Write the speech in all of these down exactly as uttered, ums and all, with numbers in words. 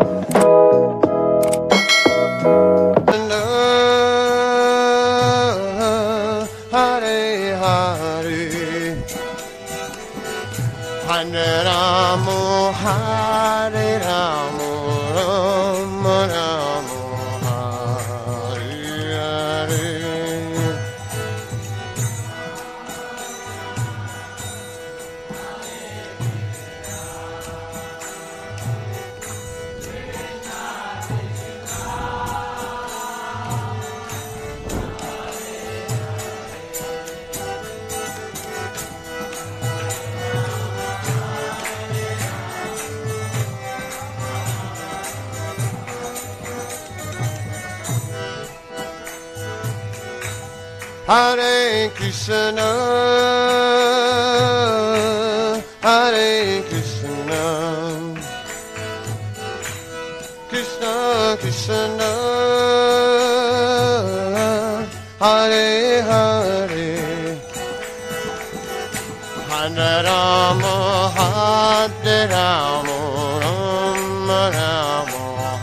Hare Ramo, Hare Ramo, Ramo Ramo, Hare Hare. Hare Krishna, Hare Krishna, Krishna Krishna, Hare Hare, Hare Rama, Hare Rama, Rama Rama,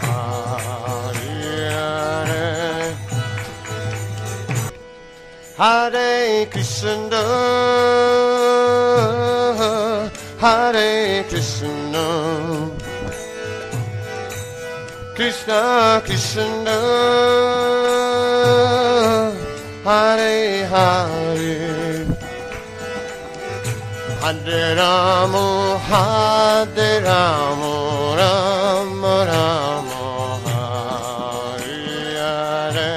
Hare Krishna, Hare Krishna, Krishna Krishna, Hare Hare, Hare Rama, Hare Rama, Rama Rama, Hare Hare.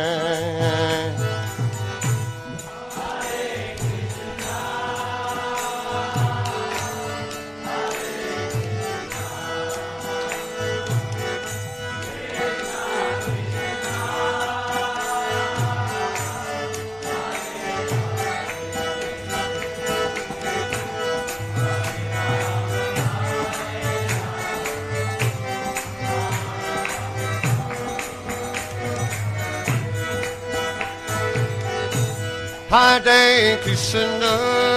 Hare Krishna,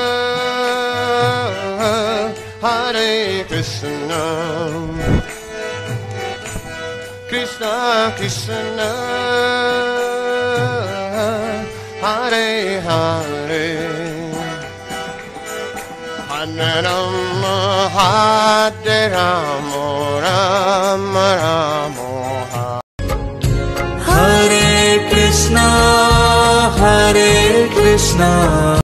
Hare Krishna, Krishna Krishna, Hare Hare, Hare Rama, Hare Rama, Rama Rama, Hare Krishna, Hare Krishna.